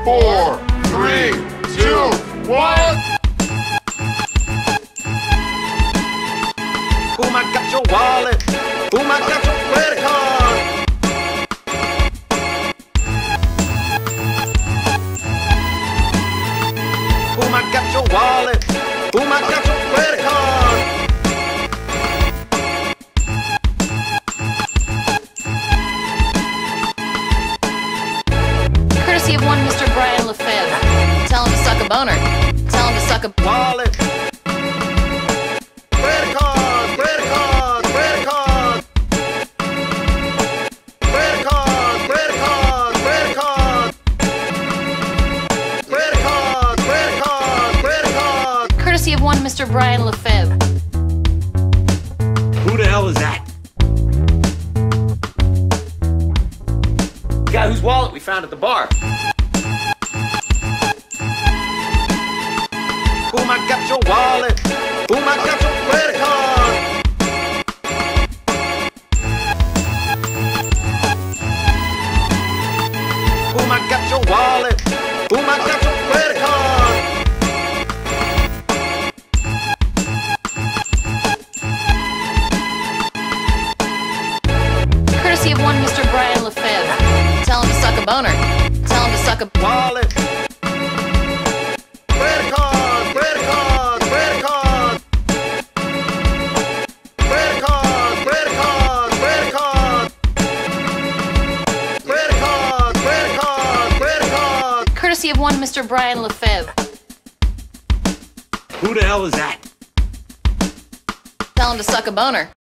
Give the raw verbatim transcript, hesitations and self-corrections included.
four, three, two, one. Boom, I got your wallet. Boom, I got your credit card. Boom, I got your wallet. Boom, I got your credit card. Courtesy of one Mister Brian Lefebvre. Tell him to suck a boner. Tell him to suck a Wallet. Credit card, credit card, credit card. Credit card, credit card, credit card. Credit card, credit card, credit card. Courtesy of one Mister Brian Lefebvre. Who the hell is that? The guy whose wallet we found at the bar. Boom, I got your wallet. Boom, I got your credit card. Boom, I got your wallet. Boom, I got your credit card. Courtesy of one Mister Brian Lefebvre. Tell him to suck a boner. Tell him to suck a Wallet. Credit card, credit card, credit card. Credit card, credit card, credit card. Credit card, credit card, credit card. Courtesy of one Mister Brian Lefebvre. Who the hell is that? Tell him to suck a boner.